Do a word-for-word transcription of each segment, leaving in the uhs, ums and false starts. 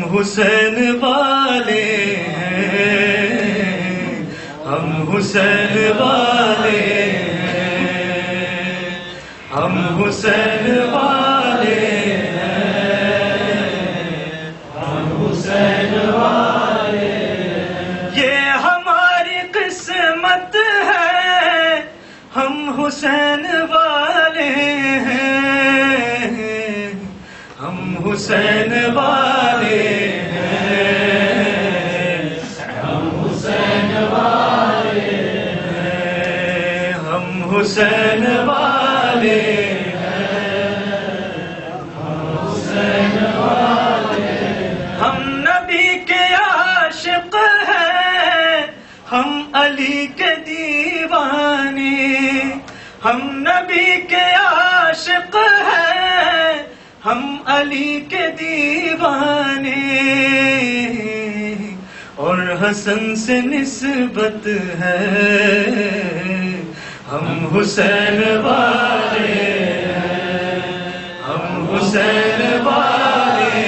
حسین والے ہیں، ہم حسین والے ہیں، ہم حسین والے ہیں، ہم حسین والے ہیں۔ یہ ہماری قسمت ہے، ہم حسین والے ہیں، ہم حسین والے ہیں، ہم حسین والے ہیں، ہم حسین والے ہیں، ہم حسین والے ہیں۔ ہم نبی کے عاشق ہیں، ہم علی کے دیوانے، ہم نبی کے عاشق ہیں، ہم علی کے دیوانے، اور حسن سے نسبت ہے، ہم حسین والے ہیں، ہم حسین والے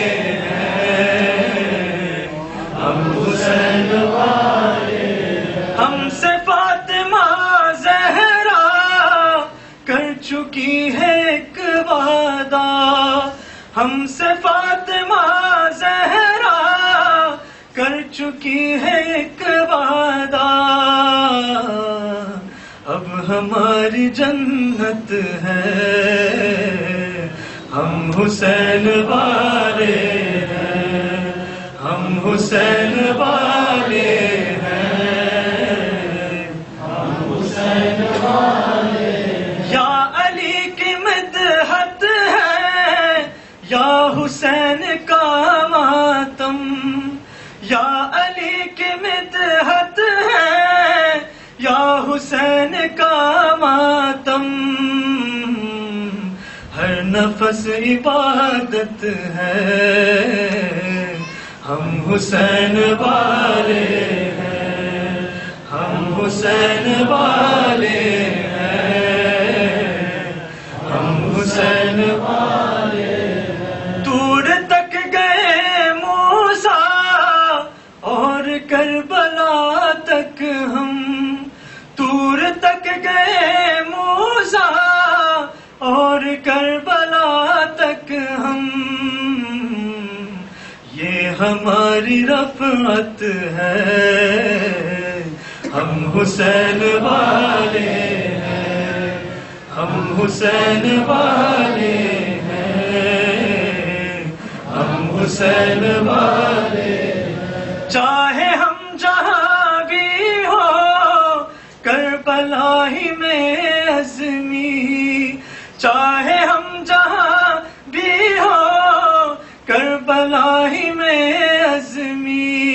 ہیں، ہم حسین والے ہیں۔ ہم سے فاطمہ زہرا کر چکی ہے ایک وعدہ، ہم سے فاطمہ زہرا کر چکی ہے ایک وعدہ، اب ہماری جنت ہے، ہم حسین والے ہیں، ہم حسین والے ہیں، ہم حسین والے ہیں۔ یا علی کی مدحت ہے، یا حسین کا ماتم، یا علی کی مدحت ہے، یا حسین کا ماتم، ہر نفس عبادت ہے، ہم حسین والے ہیں، ہم حسین والے ہیں، ہم حسین والے ہیں۔ دور تک گئے موسیٰ اور کربلا تک ہم، دور تک گئے موسیٰ اور کربلا تک ہم، یہ ہماری رفعت ہے، ہم حسین والے ہیں، ہم حسین والے ہیں، ہم حسین والے ہیں۔ چاہے ہم جہاں بھی ہو کربلا ہی میں عزمی، چاہے ہم جہاں بھی ہو کربلا ہی میں عزمی،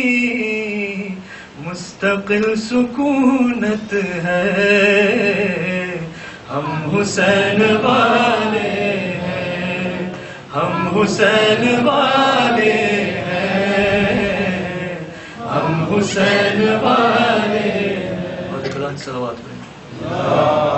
مستقل سکونت ہے، ہم حسین والے ہیں، ہم حسین والے ہیں، ہم حسین والے ہیں۔ اور صلوات پڑھیں۔